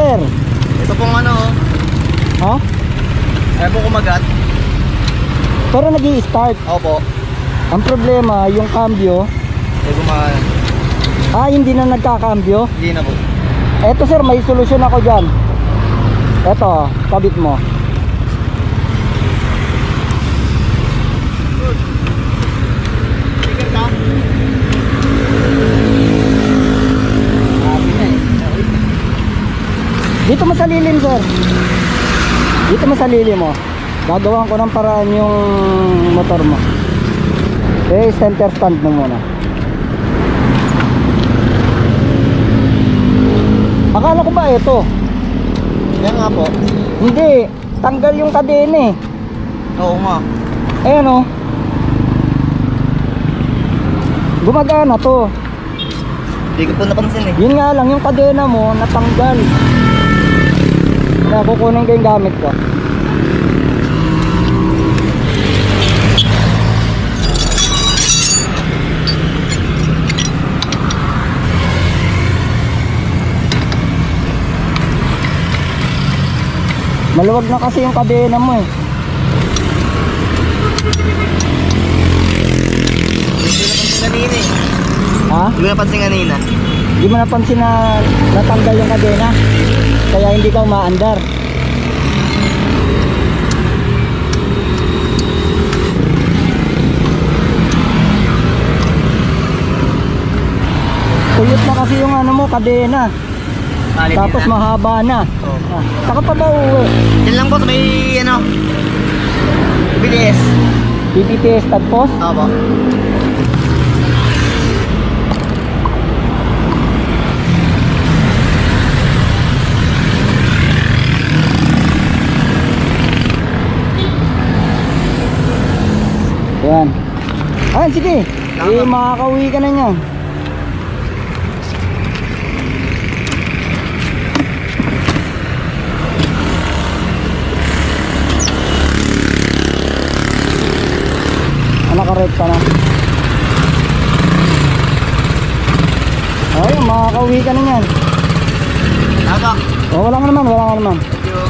sir? Ito pong ano, Ha? ayaw po kumagat. Pero nag-i-start. Opo. Ang problema, yung cambio. Ayaw gumagana. Hindi na nagkakambyo. Hindi na po. Eto sir, may solusyon ako dyan. Eto, kabit mo. Dito mo sa lilim sir. Dito mo sa lilim mo. Gagawin ko ng paraan yung motor mo. Center stand mo muna. Akala ko ba ito? Yan nga po. Hindi, tanggal yung kadena eh. Oo nga. Ayan o. Gumagana to. Hindi ko po napansin eh. Yun nga lang, yung kadena mo natanggal. Kaya kukunin ko yung gamit ko. Maluwag na kasi yung kadena mo eh. Hindi ko napansin kanina eh. Ha? Hindi ko napansin kanina. Hindi mo napansin na natanggal yung kadena, kaya hindi ka umaandar. Tuyot na kasi yung ano mo, kadena. Tapos mahaba na. Saka pa ba uwi? Diyan lang po sa may ano, BTS. BBTS tagpos? Opo. Yan. Ayan, sige. Makakauwi ka na niyan. Nakarekta na. Ayun, makakauwi ka na niyan. Tama. Wala nga naman, wala nga naman. Thank you.